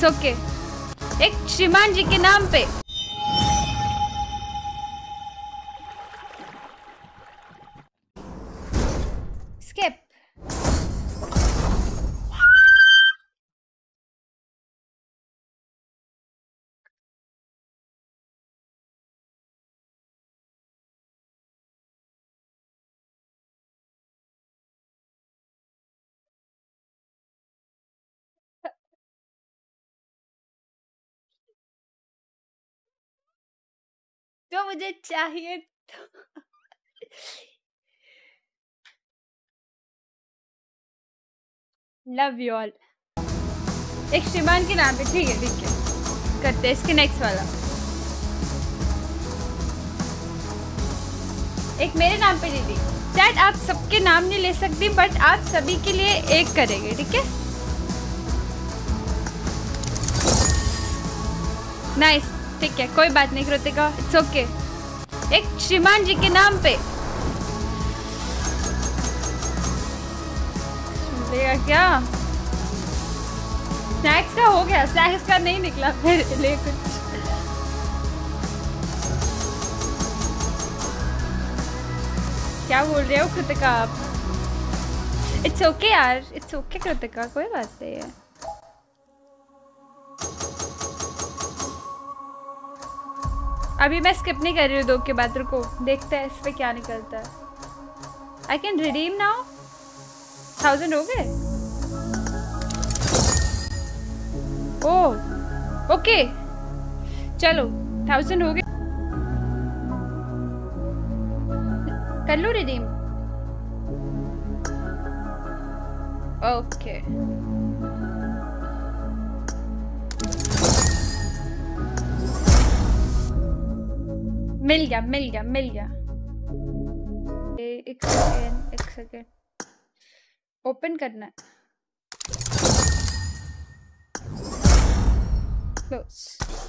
It's okay. एक श्रीमान जी के नाम पे। स्किप। जो मुझे चाहिए तो लव यू ऑल। एक श्रीमान के नाम पे। ठीक है ठीक है, करते हैं इसके नेक्स्ट वाला। एक मेरे नाम पे दीदी। चैट आप सबके नाम नहीं ले सकती, बट आप सभी के लिए एक करेंगे, ठीक है? नाइस, ठीक है, कोई बात नहीं कृतिका, इट्स ओके। एक श्रीमान जी के नाम पे। सुनेगा क्या? स्नैक्स का हो गया, स्नैक्स का नहीं निकला मेरे लिए कुछ। क्या बोल रहे हो कृतिका आप? इट्स ओके यार, इट्स ओके कृतिका, कोई बात नहीं है। अभी मैं स्किप नहीं कर रही हूँ 2 के बाद, रुको देखते हैं इस पे क्या निकलता है। I can redeem now. 1000 हो गए। ओह ओके, चलो 1000 हो गए। कर लो रिडीम। ओके मिल गया मिल गया मिल गया। एक सेकेंड, एक सेकेंड, ओपन करना है। क्लोज।